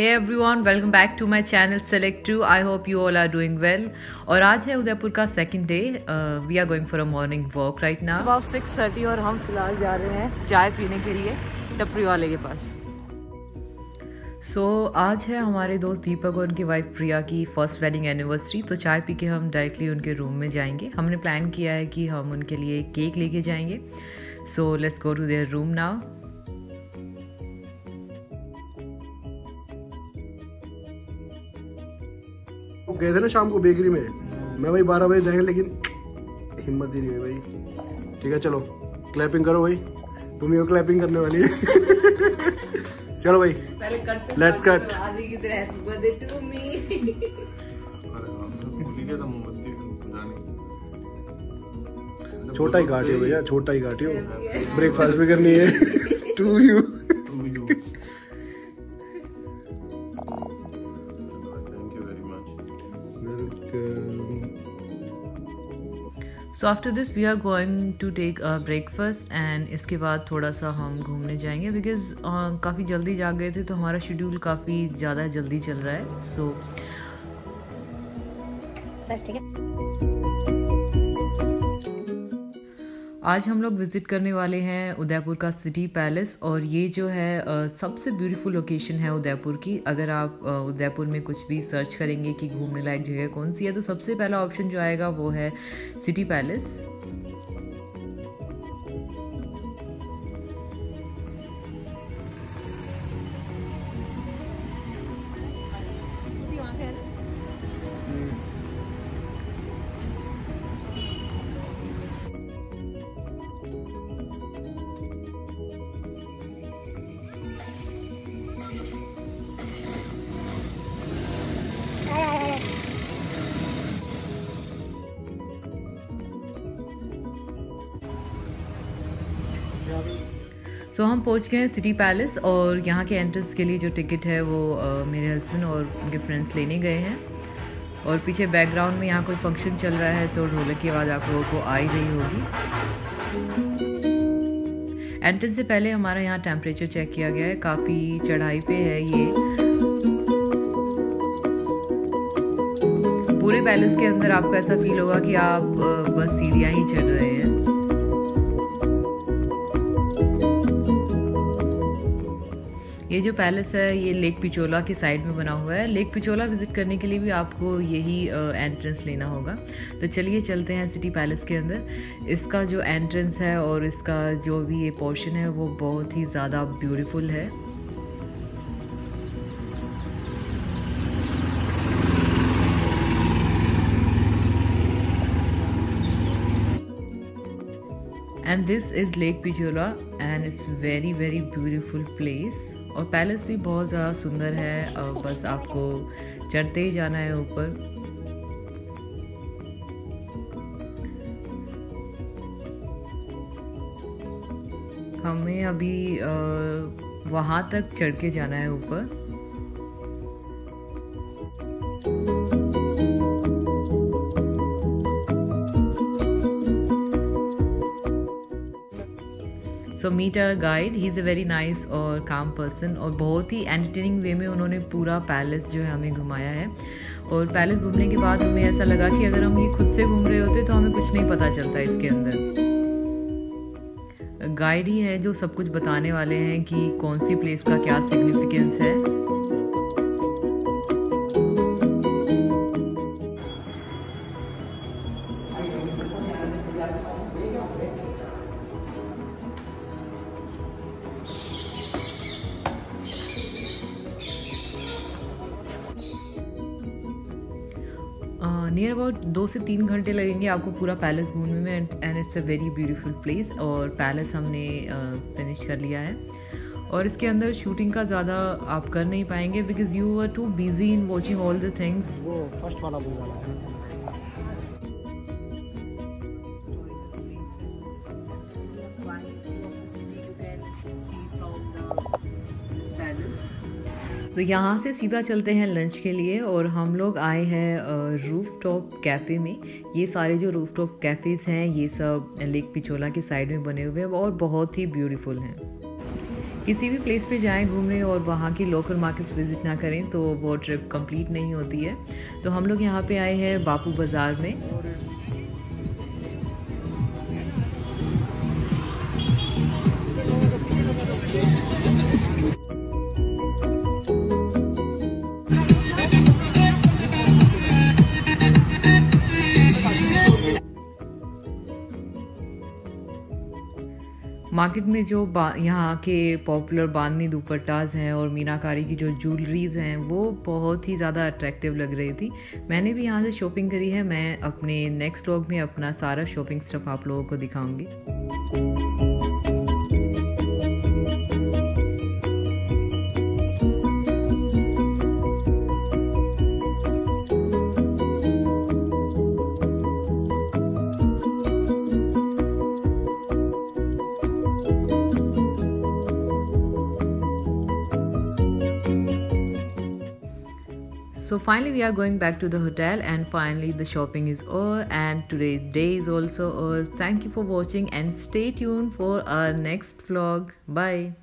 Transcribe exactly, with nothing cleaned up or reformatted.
Hey everyone, welcome back to my channel Select two. I hope you all are doing well. और आज है उदयपुर का second day. We are going for a morning walk right now. सुबह six thirty और हम फिलहाल जा रहे हैं चाय पीने के लिए टपरी वाले के पास. सो so, आज है हमारे दोस्त दीपक और उनकी वाइफ प्रिया की फर्स्ट वेडिंग एनिवर्सरी. तो चाय पी के हम डायरेक्टली उनके रूम में जाएंगे. हमने प्लान किया है कि हम उनके लिए केक लेके जाएंगे. So let's go to their room now. गए थे ना शाम को बेकरी में. मैं भाई बारह बजे जाएंगे लेकिन हिम्मत ही नहीं है भाई. ठीक है चलो क्लैपिंग करो भाई. तुम ही हो क्लैपिंग करने वाली है. चलो भाई लेट्स कट. छोटा ही काटियो भैया, छोटा ही काटियो. ब्रेकफास्ट भी करनी है. To you. So after this we are going to take a breakfast and इसके बाद थोड़ा सा हम घूमने जाएंगे बिकॉज uh, काफ़ी जल्दी जाग गए थे तो हमारा शेड्यूल काफ़ी ज़्यादा जल्दी चल रहा है. सो बस ठीक है. आज हम लोग विज़िट करने वाले हैं उदयपुर का सिटी पैलेस. और ये जो है uh, सबसे ब्यूटीफुल लोकेशन है उदयपुर की. अगर आप uh, उदयपुर में कुछ भी सर्च करेंगे कि घूमने लायक जगह कौन सी है तो सबसे पहला ऑप्शन जो आएगा वो है सिटी पैलेस. सो so, हम पहुंच गए हैं सिटी पैलेस और यहाँ के एंट्रेंस के लिए जो टिकट है वो uh, मेरे हस्बैंड और उनके फ्रेंड्स लेने गए हैं. और पीछे बैकग्राउंड में यहाँ कोई फंक्शन चल रहा है तो ढोलक की आवाज़ आप लोगों को आ ही रही होगी. एंट्रेंस से पहले हमारा यहाँ टेम्परेचर चेक किया गया है. काफ़ी चढ़ाई पे है ये. पूरे पैलेस के अंदर आपको ऐसा फील होगा कि आप uh, बस सीढ़ियाँ ही चढ़ रहे हैं. ये जो पैलेस है ये लेक पिचोला के साइड में बना हुआ है. लेक पिचोला विजिट करने के लिए भी आपको यही एंट्रेंस लेना होगा. तो चलिए चलते हैं सिटी पैलेस के अंदर. इसका जो एंट्रेंस है और इसका जो भी ये पोर्शन है वो बहुत ही ज़्यादा ब्यूटीफुल है. And this is lake Pichola and it's very very beautiful place. और पैलेस भी बहुत ज़्यादा सुंदर है. और बस आपको चढ़ते ही जाना है ऊपर. हमें अभी वहाँ तक चढ़ के जाना है ऊपर. So meet a guide. He is a very nice और काम पर्सन. और बहुत ही एंटरटेनिंग वे में उन्होंने पूरा पैलेस जो है हमें घुमाया है. और पैलेस घूमने के बाद हमें ऐसा लगा कि अगर हम ये खुद से घूम रहे होते तो हमें कुछ नहीं पता चलता इसके अंदर. गाइड ही है जो सब कुछ बताने वाले हैं कि कौन सी प्लेस का क्या सिग्निफिकेंस है. नियर अबाउट दो से तीन घंटे लगेंगे आपको पूरा पैलेस घूमने में. And it's a very beautiful place. और पैलेस हमने फिनिश uh, कर लिया है. और इसके अंदर शूटिंग का ज़्यादा आप कर नहीं पाएंगे because you are too busy in watching all the things. वो फर्स्ट वाला बोल रहा है. तो यहाँ से सीधा चलते हैं लंच के लिए. और हम लोग आए हैं रूफ टॉप कैफ़े में. ये सारे जो रूफ टॉप कैफ़ेज़ हैं ये सब लेक पिचोला के साइड में बने हुए हैं और बहुत ही ब्यूटीफुल हैं. किसी भी प्लेस पे जाएं घूमने और वहाँ की लोकल मार्केट्स विजिट ना करें तो वो ट्रिप कंप्लीट नहीं होती है। तो हम लोग यहाँ पे आए हैं बापू बाज़ार में। मार्केट में जो यहाँ के पॉपुलर बांधनी दुपट्टाज हैं और मीनाकारी की जो ज्वेलरीज हैं वो बहुत ही ज़्यादा अट्रैक्टिव लग रही थी। मैंने भी यहाँ से शॉपिंग करी है। मैं अपने नेक्स्ट व्लॉग में अपना सारा शॉपिंग स्टफ आप लोगों को दिखाऊंगी। So finally we are going back to the hotel, and finally the shopping is over and today's day is also over. Thank you for watching and stay tuned for our next vlog. Bye.